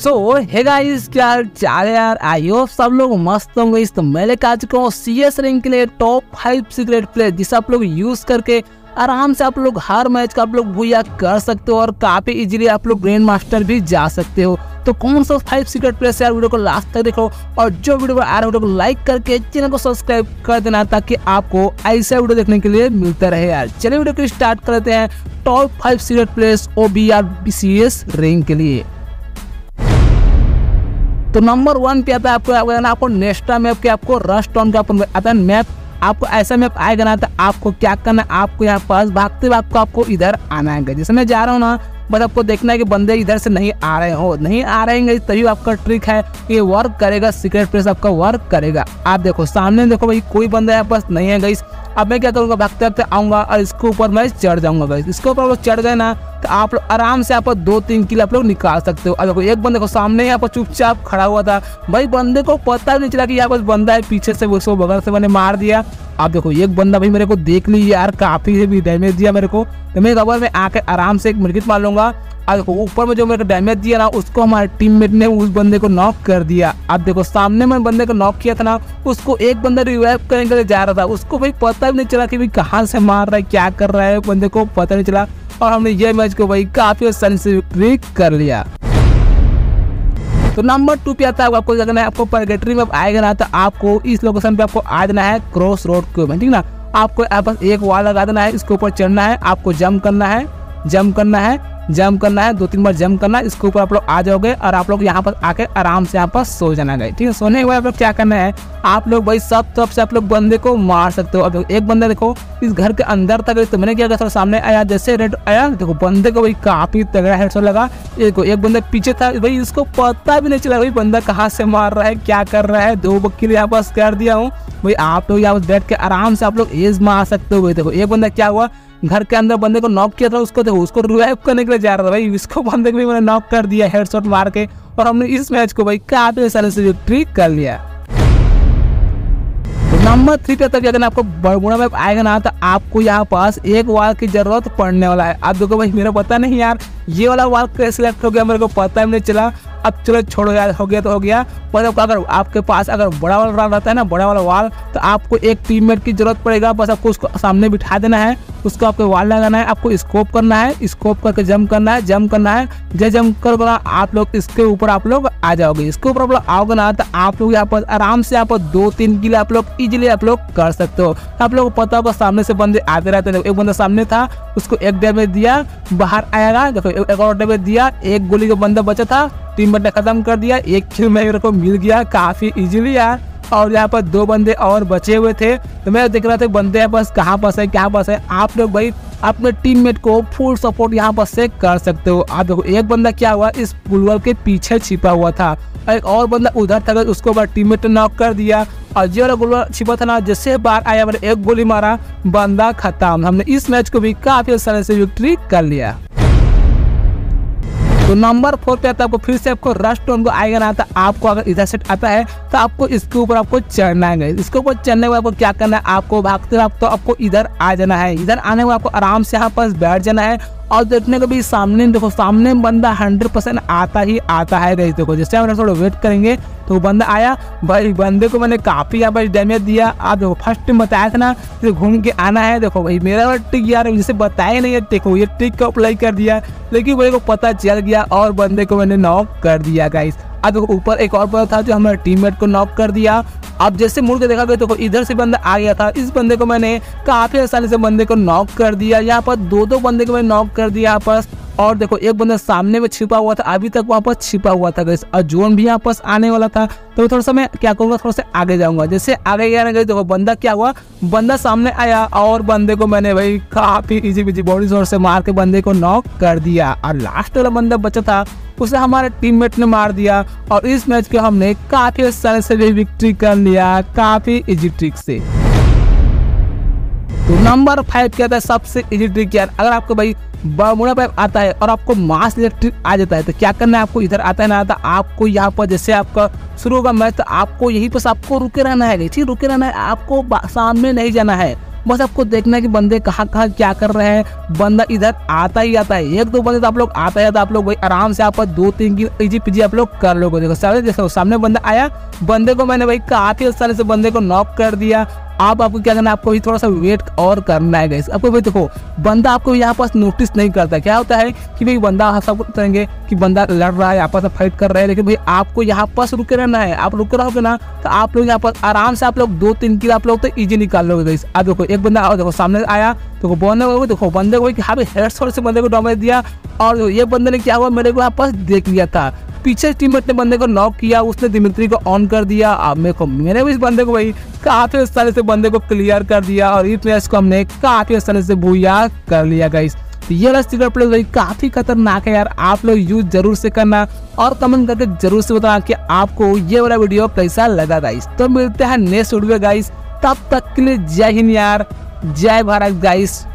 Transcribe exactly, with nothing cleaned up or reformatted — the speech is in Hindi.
सो हे गाइस, क्या हाल चाल है यार। आई होप सब लोग मस्त होंगे। इस तो मैं लेकर आ चुका हूँ सी एस रैंक के लिए टॉप फाइव सीक्रेट प्लेस, जिसे आप लोग यूज करके आराम से आप लोग हर मैच का आप लोग भूया कर सकते हो और काफी इजीली आप लोग ग्रैंड मास्टर भी जा सकते हो। तो कौन सा फाइव सीक्रेट प्लेस यार, वीडियो को लास्ट तक देखो और जो वीडियो आ रहा है वीडियो को लाइक करके चैनल को सब्सक्राइब कर देना, ताकि आपको ऐसा वीडियो देखने के लिए मिलता रहे यार। चलिए वीडियो को स्टार्ट कर लेते हैं top five secret place O B R C S rank के लिए। तो नंबर वन पे आता है आपको आपको नेस्टा मैप के आपको रस्ट टाउन का आता है मैप। आपको ऐसा मैप आएगा ना, तो आपको क्या करना है, आपको यहाँ पास भागते भागते आपको इधर आना है। जैसे मैं जा रहा हूँ ना, बस आपको देखना है कि बंदे इधर से नहीं आ रहे हो, नहीं आ रहे हैं, तभी आपका ट्रिक है ये वर्क करेगा, सीक्रेट प्लेस आपका वर्क करेगा। आप देखो सामने देखो भाई, कोई बंदा यहाँ पास नहीं है गाइस। अब मैं क्या करूँगा, भागते भागते आऊँगा और इसके ऊपर मैं चढ़ जाऊँगा गाइस। इसके ऊपर लोग चढ़ गए ना, तो आप लोग आराम से आप दो तीन किल आप लोग निकाल सकते हो। अब देखो एक बंदे को सामने यहाँ पर चुपचाप खड़ा हुआ था भाई, बंदे को पता नहीं चला कि यहाँ पर बंदा है पीछे से, उसको बगल से मैंने मार दिया। आप देखो एक बंदा भाई मेरे को देख ली यार, काफी भी डैमेज दिया मेरे को। तो मैं कवर में आके आराम से एक मिनट मार लूंगा। अब देखो ऊपर में जो मेरे को डैमेज दिया ना, उसको हमारे टीममेट ने उस बंदे को नॉक कर दिया। अब देखो सामने में बंदे को नॉक किया था ना, उसको एक बंदा रिवाइव करने के लिए जा रहा था, उसको भाई पता भी नहीं चला कि भाई कहाँ से मार रहा है, क्या कर रहा है, बंदे को पता नहीं चला और हमने ये मैच को भाई काफी आसानी से विक्ट्री कर लिया। तो नंबर टू पे आता है आपको क्या करना है, आपको परगेटरी में आएगा ना, तो आपको इस लोकेशन पे आपको आ जाना है क्रॉस रोड को, ठीक ना। आपको यहाँ पर एक वॉल लगा देना है, इसके ऊपर चढ़ना है, आपको जंप करना है, जंप करना है, जंप करना है, दो तीन बार जंप करना है। इसके ऊपर आप लोग आ जाओगे और आप लोग यहाँ पर आके आराम से यहाँ पर सो जाना है, ठीक है। सोने के बाद आप लोग क्या करना है, आप लोग भाई सब तरफ से आप लोग बंदे को मार सकते हो। अब एक बंदा देखो इस घर के अंदर तक, तो मैंने क्या किया, थोड़ा सामने आया, जैसे रेड आया देखो बंदे को भाई काफी तगड़ा हेडशॉट लगा। एक एक बंदा पीछे था भाई, इसको पता भी नहीं चला भाई बंदा कहाँ से मार रहा है, क्या कर रहा है। दो बक्की यहाँ पास कर दिया हूँ भाई। आप लोग यहाँ पर बैठ के आराम से आप लोग एज मार सकते हो। देखो एक बंदा क्या हुआ, घर के अंदर बंदे को नॉक किया था, उसको देखो उसको रिवाइव करने के लिए जा रहा था भाई, इसको बंदे को भी मैंने नॉक कर दिया हेडशॉट मार के, और हमने इस मैच को भाई काफी आसानी से विक्ट्री कर लिया। नंबर थ्री पे तक अगर आपको बरमुडा मैप आएगा ना, तो आपको यहाँ पास एक वाल की जरूरत पड़ने वाला है। आप देखो भाई मेरा पता नहीं यार, ये वाला वाल कैसे सिलेक्ट हो गया, मेरे को पता ही नहीं चला। अब चलो छोड़ो यार, हो गया तो हो गया। पर अगर आपके पास अगर बड़ा वाला वाल रहता है ना, बड़ा वाला वाल, तो आपको एक टीममेट की जरूरत पड़ेगा। बस आपको उसको सामने बिठा देना है, उसको आपको वाल लगाना है, आपको स्कोप करना है, स्कोप करके जंप करना है, जंप करना है। जब जंप करोगे ना आप लोग इसके ऊपर आप लोग आ जाओगे, इसके ऊपर आप लोग आओगे ना, तो आप लोग यहाँ पर आराम से आप दो तीन किल आप लोग इजीली आप लोग कर सकते हो। आप लोग को पता होगा सामने से बंदे आते रहते हैं। एक बंदा सामने था, उसको एक डैमेज दिया, बाहर आएगा, देखो एक और डैमेज दिया, एक गोली का बंदा बचा था, टीममेट ने खत्म कर दिया, एक किल मेरे को मिल गया काफी इजीली यार। और यहाँ पर दो बंदे और बचे हुए थे, तो मैं देख रहा था बंदे यहाँ पास कहाँ पास है, क्या पास है। आप लोग भाई अपने टीममेट को फुल सपोर्ट यहाँ पर से कर सकते हो। आप देखो एक बंदा क्या हुआ, इस पुलवल के पीछे छिपा हुआ था, एक और बंदा उधर था, उसको बाद टीममेट ने नॉक कर दिया। और जो वाला गोला छिपा था ना, जैसे बाहर आया मैंने एक गोली मारा, बंदा खत्म। हमने इस मैच को भी काफी आसानी से विक्ट्री कर लिया। तो नंबर फोर पे आता है आपको फिर से आपको रस्ट टाउन को आएगा ना, तो आपको अगर इधर से आता है तो आपको इसके ऊपर आपको चढ़ना है। इसके ऊपर चढ़ने के बाद आपको क्या करना है, आपको भागते भागते तो आपको इधर आ जाना है। इधर आने के बाद आपको आराम से यहाँ पास बैठ जाना है और देखने को भी सामने देखो, सामने बंदा हंड्रेड परसेंट आता ही आता है गाइस। देखो जैसे हम थोड़ा वेट करेंगे तो बंदा आया भाई, बंदे को मैंने काफी यहाँ पर डैमेज दिया। आप देखो फर्स्ट टाइम बताया था ना, तो घूम के आना है। देखो भाई मेरा ट्रिक यार जैसे बताया नहीं है, देखो ये ट्रिक को अप्लाई कर दिया, लेकिन मेरे को पता चल गया और बंदे को मैंने नॉक कर दिया गाइस। अब देखो ऊपर एक और बंदा था जो हमारे टीममेट को नॉक कर दिया। अब जैसे मुड़ के देखा गया तो इधर से बंदा आ गया था, इस बंदे को मैंने काफी आसानी से बंदे को नॉक कर दिया। यहाँ पर दो दो बंदे को मैंने नॉक कर दिया यहाँ पर। और देखो एक बंदा सामने में छिपा हुआ था, अभी तक वहाँ पर छिपा हुआ था गाइस, और जोन भी यहाँ पास आने वाला था। तो थोड़ा सा मैं क्या करूँगा, थोड़ा सा आगे जाऊंगा। जैसे आगे गया ना, देखो बंदा क्या हुआ, बंदा सामने आया और बंदे को मैंने भाई काफी इजी बिजी बॉडी शॉट से मार के बंदे को नॉक कर दिया। और लास्ट वाला बंदा बचा था, उसे हमारे टीममेट ने मार दिया और इस मैच के हमने काफी आसानी से भी विक्ट्री कर लिया, काफी इजी ट्रिक से। तो नंबर फाइव क्या था सबसे इजी ट्रिक यार, अगर आपको भाई बरमुडा पैप आता है और आपको मास इलेक्ट्रिक आ जाता है, तो क्या करना है, आपको इधर आता है ना, आता आपको यहाँ पर जैसे आपका शुरू होगा मैच, तो आपको यही पर आपको रुके रहना है, ठीक रुके रहना है, आपको सामने नहीं जाना है। बस आपको देखना है कि बंदे कहाँ कहाँ क्या कर रहे हैं। बंदा इधर आता ही आता है, एक दो बंदे तो आप लोग आता है तो आप लोग भाई आराम से आप दो तीन की इजी पीजी आप लोग कर लोगे। देखो सामने देखो सामने बंदा आया, बंदे को मैंने भाई काफी आसानी से बंदे को नॉक कर दिया। आप आपको क्या करना है, आपको भी थोड़ा सा वेट और करना है गाइस। आपको भाई देखो बंदा आपको यहाँ पास नोटिस नहीं करता, क्या होता है कि भाई बंदा सब करेंगे कि बंदा लड़ रहा है, आपस में फाइट कर रहे हैं, लेकिन भाई आपको यहाँ पास रुके रहना है। आप रुके रहोगे ना तो आप लोग यहाँ पर आराम से आप लोग दो तीन किल आप लोग तो इजी निकाल लोगे गाइस। अब देखो एक बंदा आओ, देखो सामने आया तो बंदे को देखो बंदे को हाँ भाई हेडशॉट से बंदे को डैमेज दिया। और ये बंदे ने क्या हुआ, मेरे को यहाँ पास देख लिया था, पीछे टीममेट ने बंदे को नॉक किया, उसने दिमित्री को ऑन कर दिया। अब मेरे को मैंने भी इस बंदे को भाई काफी आसानी से बंदे को क्लियर कर दिया और इस मैच को हमने काफी आसानी से भूया कर लिया गाइस। तो ये वाला सीक्रेट प्लेस भाई काफी खतरनाक है यार, आप लोग यूज जरूर से करना और कमेंट करके जरूर से बताना कि आपको ये वाला वीडियो कैसा लगा गाइस। तो मिलते हैं नेक्स्ट वीडियो गाइस, तब तक के लिए जय हिंद यार, जय भारत गाइस।